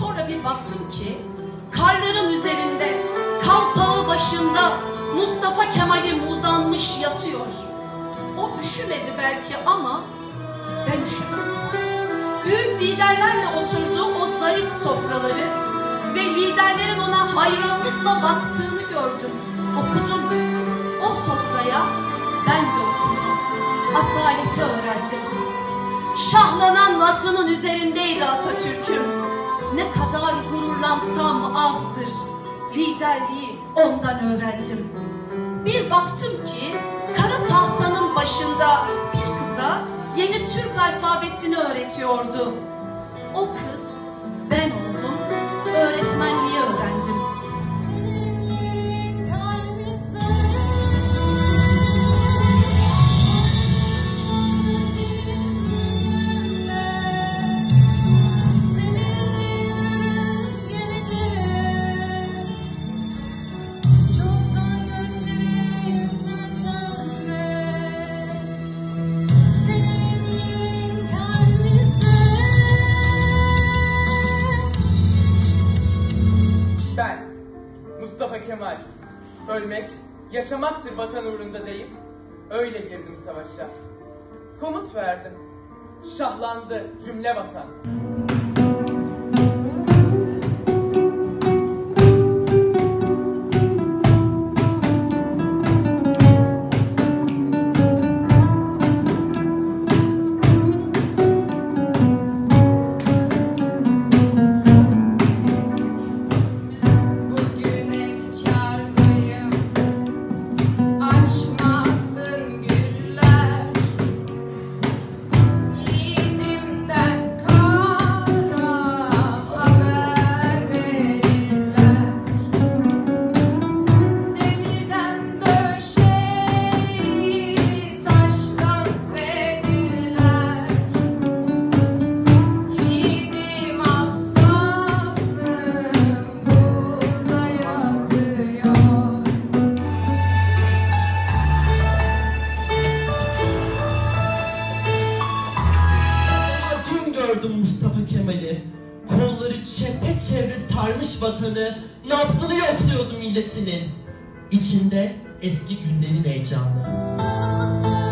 Sonra bir baktım ki karların üzerinde, kalpağı başında Mustafa Kemal'im uzanmış yatıyor. O üşümedi belki ama ben üşüdüm. Büyük liderlerle oturduğu o zarif sofraları ve liderlerin ona hayranlıkla baktığını gördüm, okudum. O sofraya ben de oturdum, asaleti öğrendim. Şahlanan atının üzerindeydi Atatürk'üm. Ne kadar gururlansam azdır, liderliği ondan öğrendim. Bir baktım ki kara tahtanın başında bir kıza yeni Türk alfabesini öğretiyordu. O kız ben oldum, öğretmenliği öğrendim. Ben, Mustafa Kemal, ölmek, yaşamaktır vatan uğrunda deyip, öyle girdim savaşa. Komut verdim, şahlandı cümle vatan. Mustafa Kemal'i, kolları çepeçevre sarmış vatanı, nabzını yokluyordu milletinin. İçinde eski günlerin heyecanı.